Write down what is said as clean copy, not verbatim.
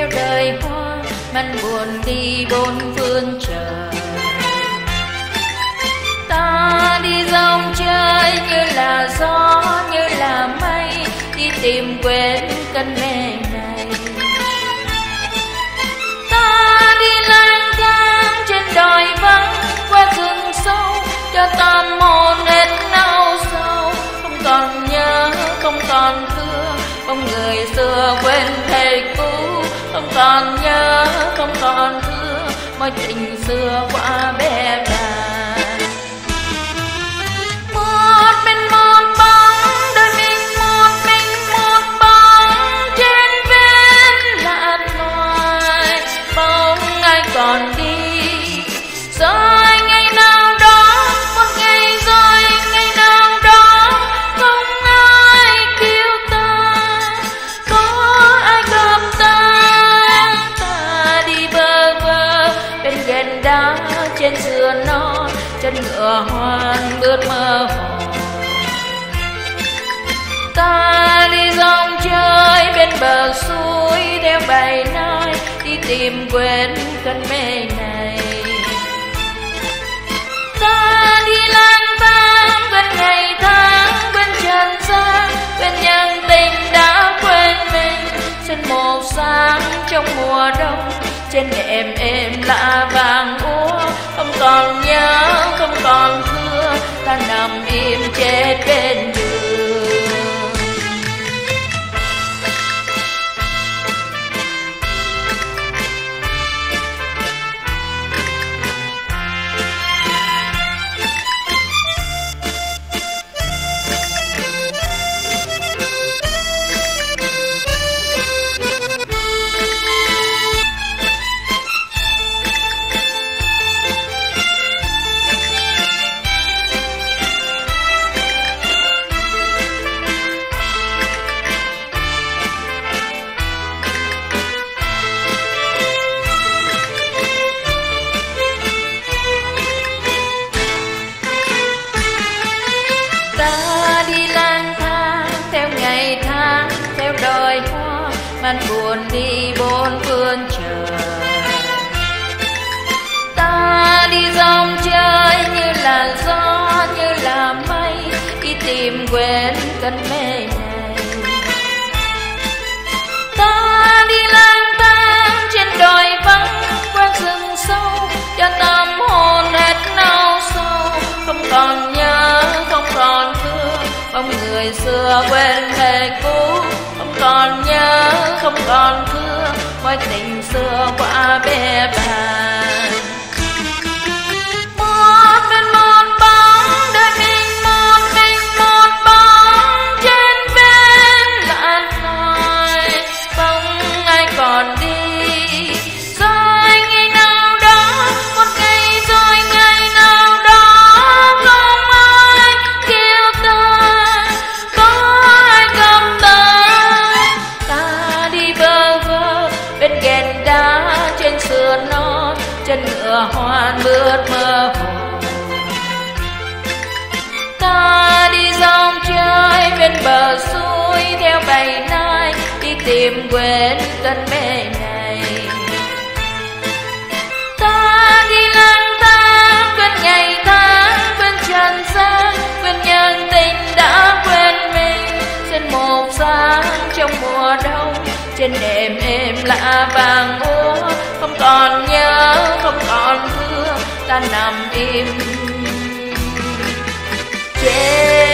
theo đời hoa, man buồn đi bốn phương trời. Ta đi dòng chơi như là gió, như là mây, đi tìm quên cơn mê này. Ta đi lang thang trên đồi vắng, qua rừng sâu, cho tâm hồn hết nao sầu. Không còn nhớ, không còn thương, không người xưa quên thầy cũ. Không còn nhớ, không còn thương, mối tình xưa qua bé bàng. Một bên một bóng, đôi mình một bóng trên ven lạt loài. Bóng ai còn đi, rồi ngày nào đó, một ngày rồi ngày nào đó, không ai kêu ta, có ai gặp ta. Ta đi bơ vơ bên ghềnh đá trên sườn non, chân ngựa hoang bước mơ hồ. Ta đi dòng chơi bên bờ suối theo bài nói, đi tìm quên cơn mê này. Ta đi lang thang quên ngày tháng, quên trần gian, quên nhân tình đã quên mình. Trên một sáng trong mùa đông, trên nệm êm lạ vàng úa. Không còn nhớ, không còn thương, ta nằm im chết bên đường. Ta đi lang thang theo ngày tháng, theo đồi hoa, man buồn đi bốn phương trời. Ta đi dòng chơi như là gió, như là mây, đi tìm quên cơn mê này. Ta đi lang thang trên đồi vắng, qua rừng sâu, cho tâm hồn hết nao sầu. Không còn nhớ, không còn thương, mong người xưa quên thầy cũ. Không còn nhớ, không còn thương, mối tình xưa qua bé bàng. Một bên một bóng, đôi mình một bóng trên ven lạt loài. Bóng ai còn đi, rồi ngày nào đó, một ngày rồi ngày nào đó, không ai kêu ta, có ai gặp ta. Ta đi bơ vơ bên ghềnh đá trên sườn non, chân ngựa hoan bước mơ hồ. Ta đi dòng chơi bên bờ suối theo bài nai, đi tìm quên cơn mê này. Ta đi lang thang quên ngày tháng, quên trần gian, quên nhân tình đã quên mình. Trên một sáng trong mùa đông, trên nệm êm lạ vàng úa. Không còn nhớ, không còn thương, ta nằm im chết.